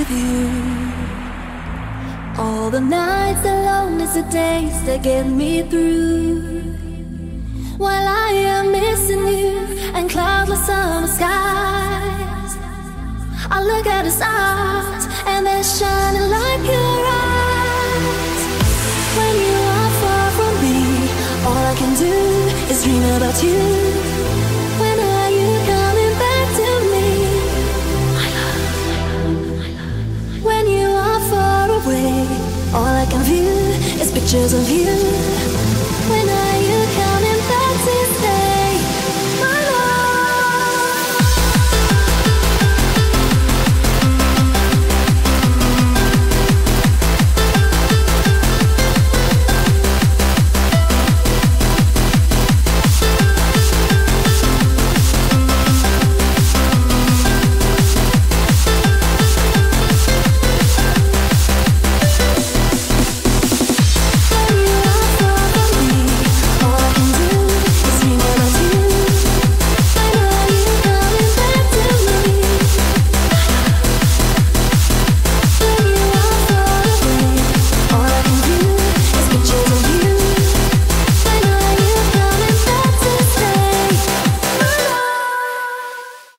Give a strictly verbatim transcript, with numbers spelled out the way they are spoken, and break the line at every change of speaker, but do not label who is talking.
with you. All the nights alone is the days that get me through. While I am missing you and cloudless summer skies, I look at the stars and they're shining like your eyes. When you are far from me, all I can do is dream about you. When are you coming back to me? My love, my love. When you are far away, all I can view is pictures of you.